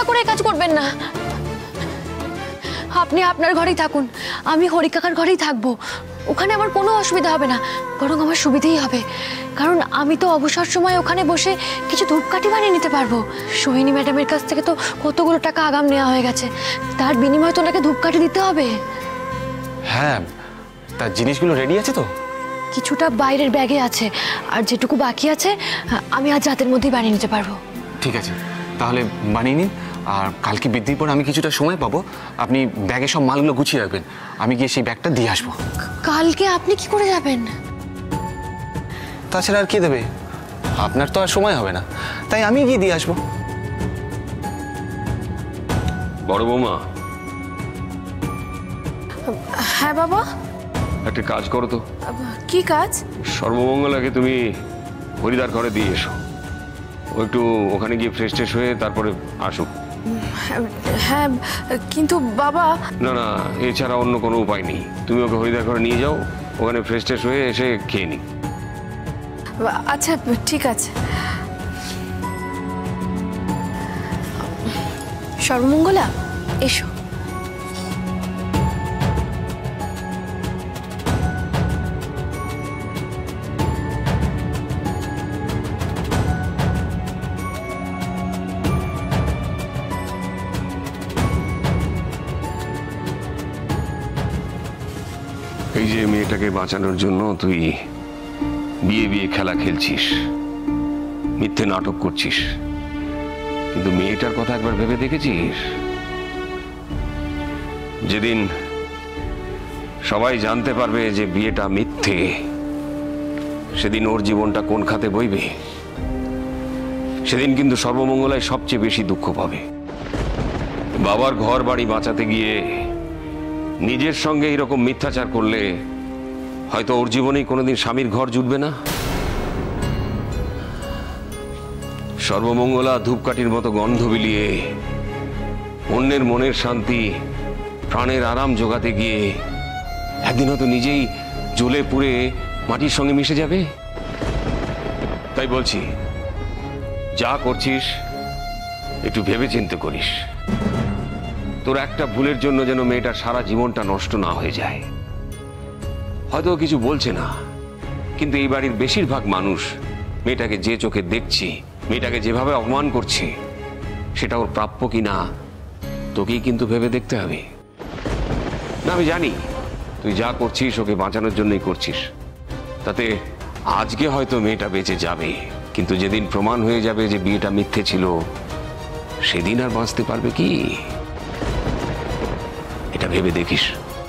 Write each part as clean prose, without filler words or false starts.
দয়া করে কাজ করবেন না। আপনি আপনার ঘরেই থাকুন, আমি হরিক কাকার ঘরেই থাকবো। ওখানে আমার কোনো অসুবিধা হবে না, বরং আমার সুবিধেই হবে। কারণ আমি তো অবসর সময় ওখানে বসে কিছু ধূপকাঠি বানিয়ে নিতে পারবো। সোহিনী ম্যাডামের কাছ থেকে তো কতগুলো টাকা আগাম নেওয়া হয়ে গেছে, তার বিনিময়ে তো ওনাকে ধূপকাঠি দিতে হবে। হ্যাঁ, তার জিনিসগুলো রেডি আছে তো? কিছুটা বাইরের ব্যাগে আছে, আর যেটুকু বাকি আছে আমি আজ রাতের মধ্যেই বানিয়ে নিতে পারবো। ঠিক আছে, তাহলে বানিয়ে নিন। আর কালকে বৃদ্ধির পর আমি কিছুটা সময় পাবো, আপনি ব্যাগে সব মালগুলো গুছিয়ে রাখবেন, আমি গিয়ে সেই ব্যাগটা দিয়ে আসবো। কালকে আপনি কি করে যাবেন? তাছাড়া আর কে দেবে? আপনার তো আর সময় হবে না, তাই আমি গিয়ে দিয়ে আসবো। বড় বৌমা। হ্যাঁ বাবা। একটা কাজ করো তো। কি কাজ? সর্বমঙ্গলাকে তুমি হরিদার ঘরে দিয়ে এসো, ও একটু ওখানে গিয়ে ফ্রেশ ট্রেশ হয়ে তারপরে আসুক। হ্যাঁ, কিন্তু বাবা। না না, এছাড়া অন্য কোনো উপায় নেই। তুমি ওকে হরিদার ঘরে নিয়ে যাও, ওখানে ফ্রেশ ট্রেশ হয়ে এসে খেয়ে নি। আচ্ছা ঠিক আছে। সর্বমঙ্গলা, এসো। এই যে মেয়েটাকে বাঁচানোর জন্য তুই বিয়ে বিয়ে খেলা খেলছিস, মিথ্যে নাটক করছিস, কিন্তু মেয়েটার কথা একবার ভেবে দেখেছিস? যেদিন সবাই জানতে পারবে যে বিয়েটা মিথ্যে, সেদিন ওর জীবনটা কোন খাতে বইবে? সেদিন কিন্তু সর্বমঙ্গলায় সবচেয়ে বেশি দুঃখ পাবে। বাবার ঘর বাড়ি বাঁচাতে গিয়ে নিজের সঙ্গে এরকম মিথ্যাচার করলে হয়তো ওর জীবনেই কোনোদিন স্বামীর ঘর জুটবে না। সর্বমঙ্গলা ধূপকাঠির মতো গন্ধ বিলিয়ে অন্যের মনের শান্তি, প্রাণের আরাম জোগাতে গিয়ে একদিন হয়তো নিজেই জ্বলে পুড়ে মাটির সঙ্গে মিশে যাবে। তাই বলছি, যা করছিস একটু ভেবে চিন্তে করিস। তোর একটা ভুলের জন্য যেন মেয়েটার সারা জীবনটা নষ্ট না হয়ে যায়। হয়তো কিছু বলছে না, কিন্তু এই বাড়ির বেশিরভাগ মানুষ মেয়েটাকে যে চোখে দেখছি, মেয়েটাকে যেভাবে অপমান করছে, সেটা ওর প্রাপ্য কিনা তোকেই কিন্তু ভেবে দেখতে হবে। না, আমি জানি তুই যা করছিস ওকে বাঁচানোর জন্যই করছিস। তাতে আজকে হয়তো মেয়েটা বেঁচে যাবে, কিন্তু যেদিন প্রমাণ হয়ে যাবে যে বিয়েটা মিথ্যে ছিল, সেদিন আর বাঁচতে পারবে কি? এটা ভেবে দেখিস।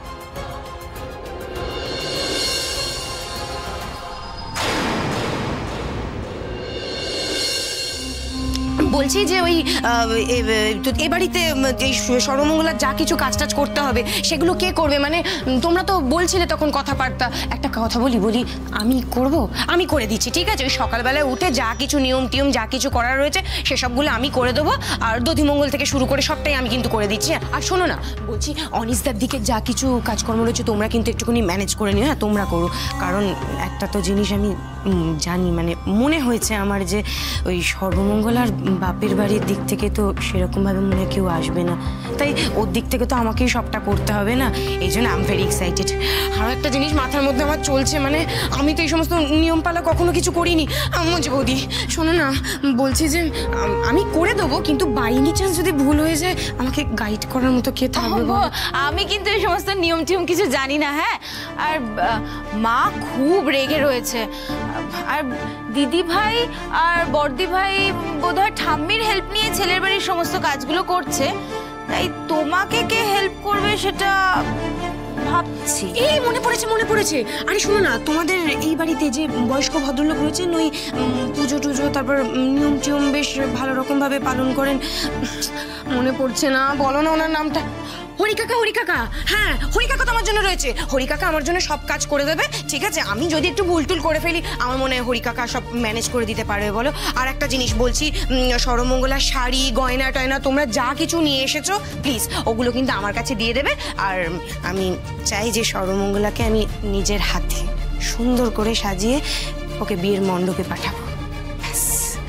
বলছি যে ওই এই বাড়িতে সর্বমঙ্গলার যা কিছু কাজ টাজ করতে হবে সেগুলো কে করবে? মানে তোমরা তো বলছিলে তখন কথাবার্তা। একটা কথা বলি আমি করব, আমি করে দিচ্ছি, ঠিক আছে? ওই সকালবেলায় উঠে যা কিছু নিয়ম টিয়ম যা কিছু করার রয়েছে সেসবগুলো আমি করে দেবো, আর দধিমঙ্গল থেকে শুরু করে সবটাই আমি কিন্তু করে দিচ্ছি। আর শোনো না, বলছি অনিসদার দিকে যা কিছু কাজকর্ম রয়েছে তোমরা কিন্তু একটুখানি ম্যানেজ করে নিও। হ্যাঁ, তোমরা করো, কারণ একটা তো জিনিস আমি জানি, মানে মনে হয়েছে আমার যে ওই সর্বমঙ্গলার বাপের বাড়ির দিক থেকে তো সেরকমভাবে মনে কেউ আসবে না, তাই ওর দিক থেকে তো আমাকেই সবটা করতে হবে না? এই জন্য আই এম ভেরি এক্সাইটেড। আরও একটা জিনিস মাথার মধ্যে আমার চলছে, মানে আমি তো এই সমস্ত নিয়মপালা কখনো কিছু করিনি। মঞ্জু বৌদি শোনো না, বলছি যে আমি করে দেবো, কিন্তু বাই এনি চান্স যদি ভুল হয়ে যায় আমাকে গাইড করার মতো কে থাকবে? আমি কিন্তু এই সমস্ত নিয়ম টিয়ম কিছু জানি না। হ্যাঁ, আর মা খুব রেগে রয়েছে, আর দিদি ভাই আর বড়দি ভাই বোধহয় ঠাম্মির হেল্প নিয়ে ছেলের বাড়ির সমস্ত কাজগুলো করছে, তাই তোমাকে কে হেল্প করবে সেটা ভাবছি। এই মনে পড়েছে। আরে শোনো না, তোমাদের এই বাড়িতে যে বয়স্ক ভদ্রলোক রয়েছেন, ওই পুজো টুজো তারপর নিয়ম টিয়ম বেশ ভালো রকম ভাবে পালন করেন, মনে পড়ছে না, বলো না ওনার নামটা। হরিকাকা। হ্যাঁ, হরিকাকা তো আমার জন্য রয়েছে। হরিকাকা আমার জন্য সব কাজ করে দেবে, ঠিক আছে? আমি যদি একটু ভুল টুল করে ফেলি আমার মনে হয় হরিকাকা সব ম্যানেজ করে দিতে পারবে। বলো। আর একটা জিনিস বলছি, সর্বমঙ্গলার শাড়ি গয়না টয়না তোমরা যা কিছু নিয়ে এসেছো প্লিজ ওগুলো কিন্তু আমার কাছে দিয়ে দেবে। আর আমি চাই যে সর্বমঙ্গলাকে আমি নিজের হাতে সুন্দর করে সাজিয়ে ওকে বিয়ের মণ্ডপে পাঠাবো।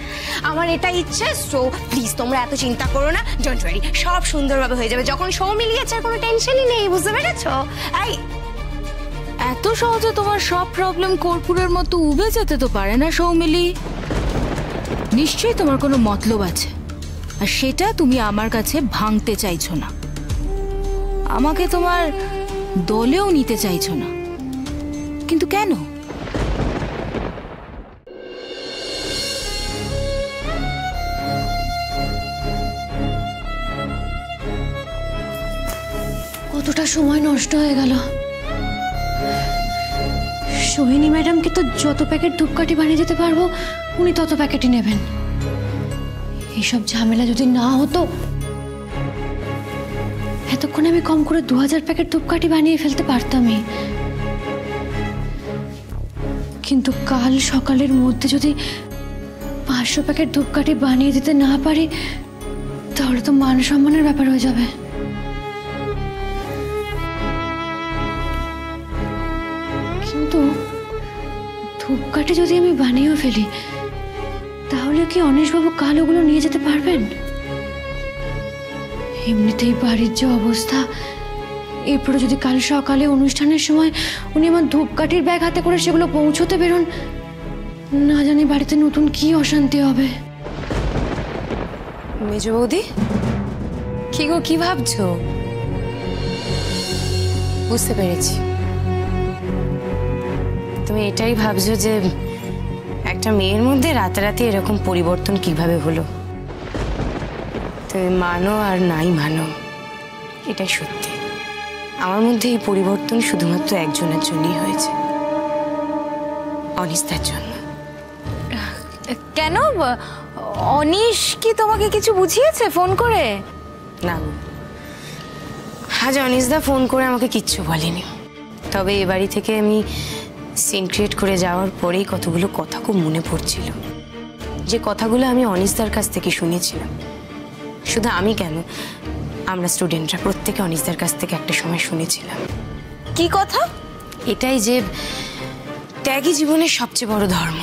আমার এটা ইচ্ছে। সো প্লিজ তোমরা এত চিন্তা করো না, ডোন্ট ওয়ারি, সব সুন্দরভাবে হয়ে যাবে। যখন সৌ মিলিয়েছে আর কোনো টেনশনই নেই, বুঝতে পেরেছো? এই এত সহজে তোমার সব প্রবলেম কর্পূরের মতো উবে যেতে তো পারে না সৌমিলি। নিশ্চয়ই তোমার কোনো মতলব আছে, আর সেটা তুমি আমার কাছে ভাঙতে চাইছো না। আমাকে তোমার দলেও নিতে চাইছো না, কিন্তু কেন? কতটা সময় নষ্ট হয়ে গেল। সোহিনী ম্যাডামকে তো যত প্যাকেট ধূপকাঠি বানিয়ে দিতে পারবো উনি তত প্যাকেটই নেবেন। এইসব ঝামেলা যদি না হতো এতক্ষণে আমি কম করে 2000 প্যাকেট ধূপকাঠি বানিয়ে ফেলতে পারতামই। কিন্তু কাল সকালের মধ্যে যদি 500 প্যাকেট ধূপকাঠি বানিয়ে দিতে না পারি তাহলে তো মান সম্মানের ব্যাপার হয়ে যাবে। কিন্তু ধূপকাঠি যদি আমি বানিয়েও ফেলি তাহলে কি অনিশবাবু কাল ওগুলো নিয়ে যেতে পারবেন? এমনিতেই বাড়ির যে অবস্থা, এরপরে যদি কাল সকালে অনুষ্ঠানের সময় উনি আমার ধূপকাঠির ব্যাগ হাতে করে সেগুলো পৌঁছতে বেরোন, না জানি বাড়িতে নতুন কি অশান্তি হবে। মেজ বৌদি, কি গো, কি ভাবছো? বুঝতে পেরেছি, তুমি এটাই ভাবছো যে একটা মেয়ের মধ্যে রাতারাতি এরকম পরিবর্তন কিভাবে হলো। তুমি মানো আর নাই মানো, এটাই সত্যি। আমার মধ্যে এই পরিবর্তন শুধুমাত্র একজনের জন্যই হয়েছে, অনিস্তার জন্য। কেন? অনিশ কি তোমাকে কিছু বুঝিয়েছে ফোন করে? না, আজ অনিশদা ফোন করে আমাকে কিচ্ছু বলেনি। তবে এ বাড়ি থেকে আমি সিন ক্রিয়েট করে যাওয়ার পরেই কতগুলো কথা খুব মনে পড়ছিল, যে কথাগুলো আমি অনিশদার কাছ থেকে শুনেছিলাম। শুধু আমি কেন, আমরা স্টুডেন্টরা প্রত্যেকে অনিশদার কাছ থেকে একটা সময় শুনেছিলাম। কি কথা? এটাই যে ত্যাগই জীবনের সবচেয়ে বড় ধর্ম।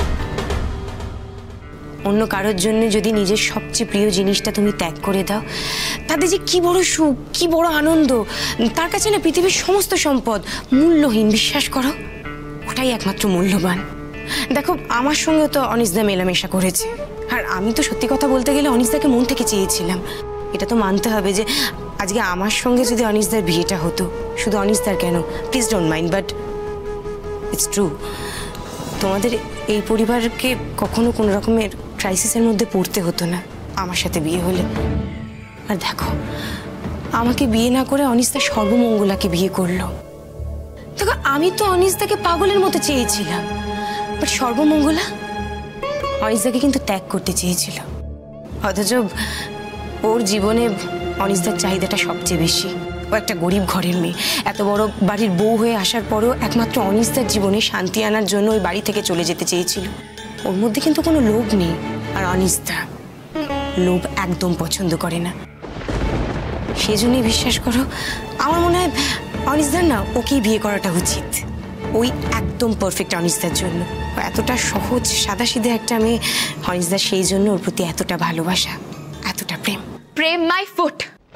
অন্য কারোর জন্য যদি নিজের সবচেয়ে প্রিয় জিনিসটা তুমি ত্যাগ করে দাও, তাতে যে কি বড় সুখ, কি বড় আনন্দ। তার কাছে না পৃথিবীর সমস্ত সম্পদ মূল্যহীন, বিশ্বাস করো, ওটাই একমাত্র মূল্যবান। দেখো, আমার সঙ্গে তো অনিশদা মেলামেশা করেছে, আর আমি তো সত্যি কথা বলতে গেলে অনিশদাকে মন থেকে চেয়েছিলাম। এটা তো মানতে হবে যে আজকে আমার সঙ্গে যদি অনিশদার বিয়েটা হতো, শুধু অনিশদার কেন, please don't mind, but it's true, তোমাদের এই পরিবারকে কখনো কোনো রকমের ক্রাইসিসের মধ্যে পড়তে হতো না আমার সাথে বিয়ে হলে। আর দেখো, আমাকে বিয়ে না করে অনিশদা সর্বমঙ্গলাকে বিয়ে করলো। দেখো, আমি তো অনিশদাকে পাগলের মতো চেয়েছিলাম, বাট সর্বমঙ্গলা অনিশদাকে কিন্তু ত্যাগ করতে চেয়েছিল। অথচ ওর জীবনে অনিশদার চাহিদাটা সবচেয়ে বেশি। ও একটা গরিব ঘরের মেয়ে, এত বড় বাড়ির বউ হয়ে আসার পরেও একমাত্র অনিশদার জীবনে শান্তি আনার জন্য ওই বাড়ি থেকে চলে যেতে চেয়েছিল। ওর মধ্যে কিন্তু কোনো লোভ নেই, আর অনিশদা লোভ একদম পছন্দ করে না। সেজন্যই বিশ্বাস করো, আমার মনে হয় অনিশদার না ওকেই বিয়ে করাটা উচিত। ওই একদম পারফেক্ট অনিশদার জন্য। ও এতটা সহজ সাদাসিধে একটা মেয়ে, অনিশদা সেই জন্য ওর প্রতি এতটা ভালোবাসা, এতটা প্রেম। প্রেম মাই ফুট।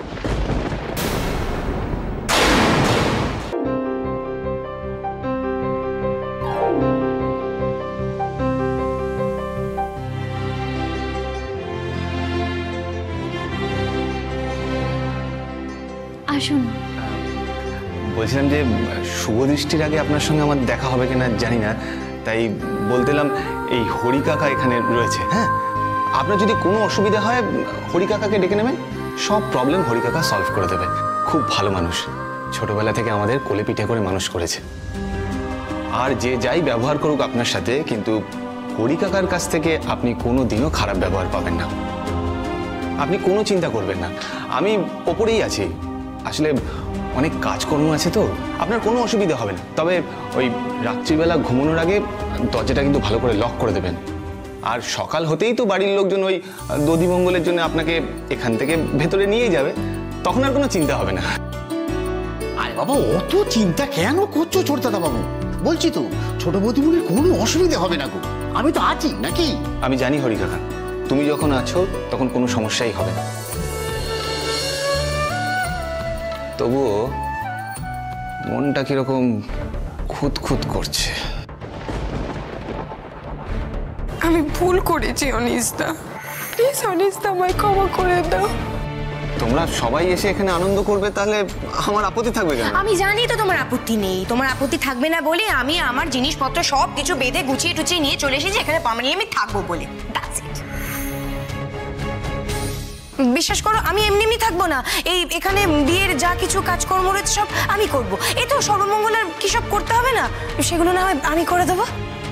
আসুন। বলছিলাম যে শুভ দৃষ্টির আগে আপনার সঙ্গে আমার দেখা হবে কিনা জানি না, তাই বলতেলাম এই হরি কাকা এখানে রয়েছে। হ্যাঁ, আপনার যদি কোনো অসুবিধা হয় হরি কাকাকে ডেকে নেবেন, সব প্রবলেম হরি কাকা সলভ করে দেবে। খুব ভালো মানুষ, ছোটবেলা থেকে আমাদের কোলে পিঠে করে মানুষ করেছে। আর যে যাই ব্যবহার করুক আপনার সাথে, কিন্তু হরি কাকার কাছ থেকে আপনি কোনো দিনও খারাপ ব্যবহার পাবেন না। আপনি কোনো চিন্তা করবেন না, আমি ওপরেই আছি। আসলে অনেক কাজকর্ম আছে তো, আপনার কোনো অসুবিধা হবে না। তবে ওই রাত্রিবেলা ঘুমানোর আগে দরজাটা কিন্তু ভালো করে লক করে দেবেন। আর সকাল হতেই তো বাড়ির লোকজন ওই দধিমঙ্গলের জন্য আপনাকে এখান থেকে ভেতরে নিয়ে যাবে, তখন আর কোনো চিন্তা হবে না। আরে বাবা, অত চিন্তা কেন করছো ছোটদাদা বাবু? বলছি তো, ছোট বৌদিমণির কোনো অসুবিধা হবে না গো, আমি তো আছি নাকি? আমি জানি হরি কাকা, তুমি যখন আছো তখন কোনো সমস্যাই হবে না। তবুও মনটা কিরকম খুঁতখুত করছে। আমি ভুল করেছি অনিশদা, প্লিজ অনিশদা আমায় ক্ষমা করে দাও। তোমরা সবাই এসে এখানে আনন্দ করবে, তাহলে আমার আপত্তি থাকবে কেন? আমি জানি তো তোমার আপত্তি নেই, তোমার আপত্তি থাকবে না বলে আমি আমার জিনিসপত্র সব কিছু বেঁধে গুছিয়ে টুচিয়ে নিয়ে চলে এসেছি এখানে পার্মানেন্টলি আমি থাকবো বলে। That's it. বিশ্বাস করো আমি এমনি এমনি থাকবো না, এই এখানে বিয়ের যা কিছু কাজকর্ম রয়েছে সব আমি করব। এই তো সর্বমঙ্গলের কি সব করতে হবে না, সেগুলো না হয় আমি করে দেবো।